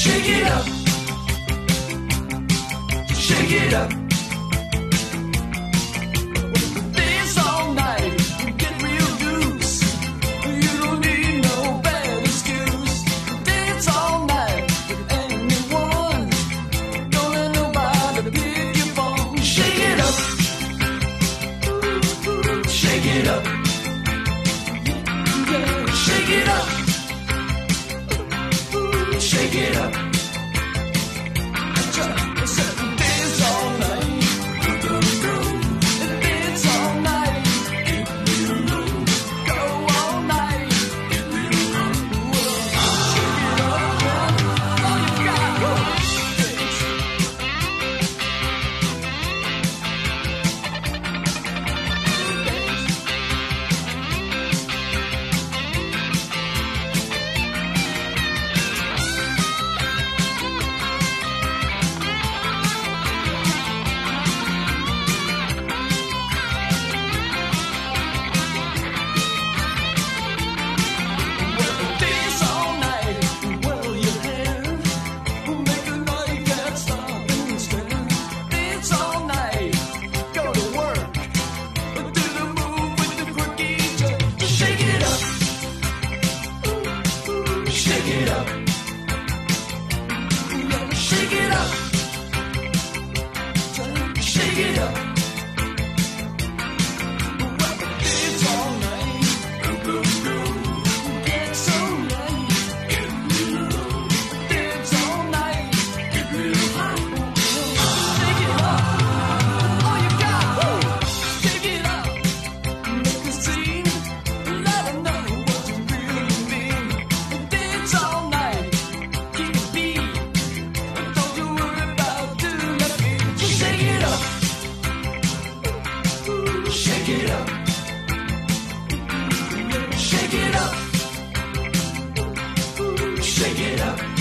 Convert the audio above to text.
Shake it up. Shake it up. Dance all night. Get real loose. You don't need no bad excuse. Dance all night with anyone. Don't let nobody pick your phone. Shake it up. Shake it up. Shake it up. Shake it up. Dance all night. Dance all night. Go all night. Shake it up. All you got. Dance all night, whirl your hair, make a night can't stop and stare. Dance all night, go to work, do the move with the quirky jerk. Shake it up, shake it up, shake it up, shake it up. Dance all night. Dance all night. Dance all night. Shake it up. All you got. Shake it up. Make a scene. Let 'em know what you really mean. Dance all night. Keep the beat. Don't you worry about doing nothing. Shake it up. Shake it up. Shake it up. Shake it up.